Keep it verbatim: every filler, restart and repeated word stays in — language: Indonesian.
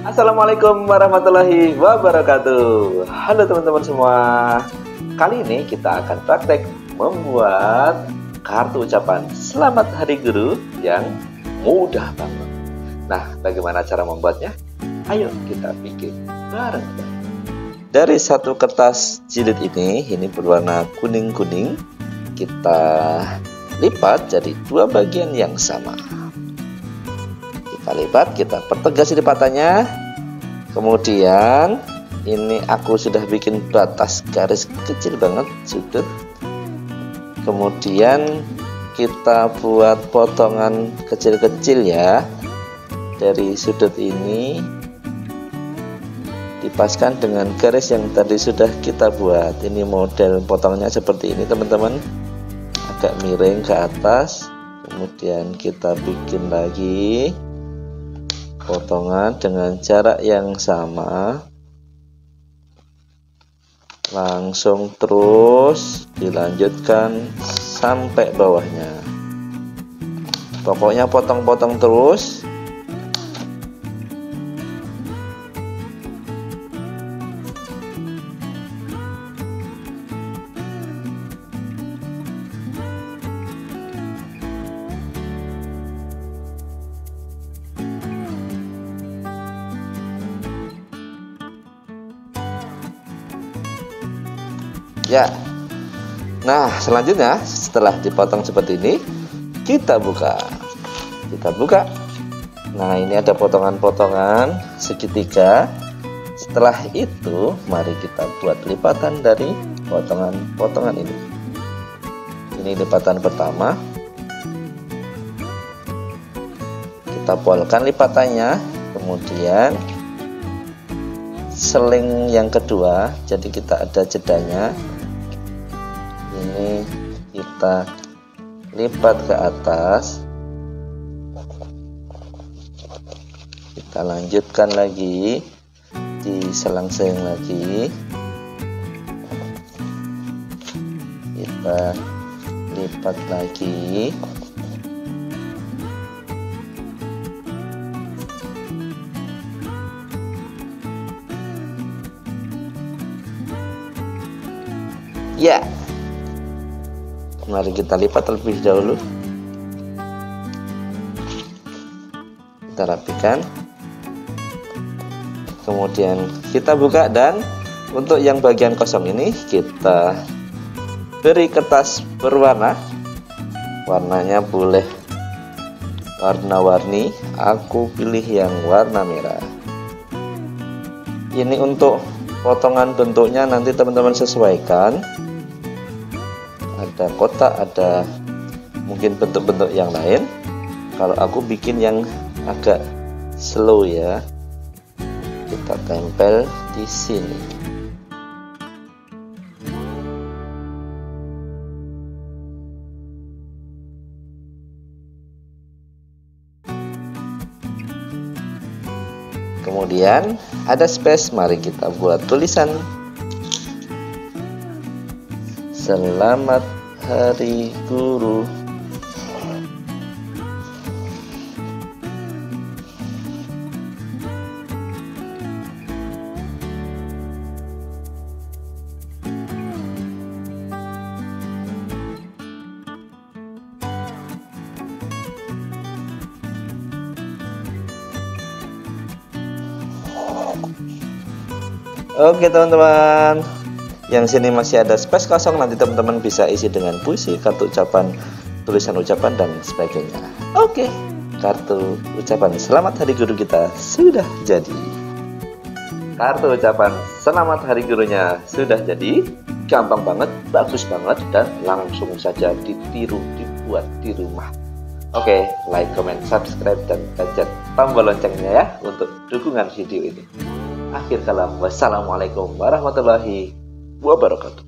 Assalamualaikum warahmatullahi wabarakatuh. Halo teman-teman semua. Kali ini kita akan praktek membuat kartu ucapan Selamat Hari Guru yang mudah banget. Nah, bagaimana cara membuatnya? Ayo kita bikin bareng-bareng. Dari satu kertas jilid ini, ini berwarna kuning-kuning, kita lipat jadi dua bagian yang sama. Kita lipat, kita pertegas lipatannya. Kemudian ini aku sudah bikin batas garis kecil banget sudut. Kemudian kita buat potongan kecil-kecil ya. Dari sudut ini dipaskan dengan garis yang tadi sudah kita buat. Ini model potongnya seperti ini teman-teman, agak miring ke atas. Kemudian kita bikin lagi potongan dengan jarak yang sama, langsung terus dilanjutkan sampai bawahnya. Pokoknya potong-potong terus. Ya, nah selanjutnya setelah dipotong seperti ini, kita buka, kita buka. Nah ini ada potongan-potongan segitiga. Setelah itu, mari kita buat lipatan dari potongan-potongan ini. Ini lipatan pertama. Kita polkan lipatannya, kemudian seling yang kedua. Jadi kita ada jedanya. Ini kita lipat ke atas, kita lanjutkan lagi, diselang-seling lagi, kita lipat lagi, ya. Mari kita lipat terlebih dahulu. Kita rapikan. Kemudian kita buka, dan untuk yang bagian kosong ini kita beri kertas berwarna. Warnanya boleh warna-warni. Aku pilih yang warna merah. Ini untuk potongan bentuknya nanti teman-teman sesuaikan. Ada kotak, ada mungkin bentuk-bentuk yang lain. Kalau aku bikin yang agak slow ya, kita tempel di sini. Kemudian ada space, mari kita buat tulisan Selamat Hari Guru. Oke teman-teman, yang sini masih ada space kosong, nanti teman-teman bisa isi dengan puisi, kartu ucapan, tulisan ucapan dan sebagainya. Oke, kartu ucapan Selamat Hari Guru kita sudah jadi. Kartu ucapan Selamat Hari Gurunya sudah jadi. Gampang banget, bagus banget, dan langsung saja ditiru, dibuat di rumah. Oke, like, comment, subscribe, dan pencet tombol loncengnya ya untuk dukungan video ini. Akhir kalam, wassalamualaikum warahmatullahi wabarakatuh.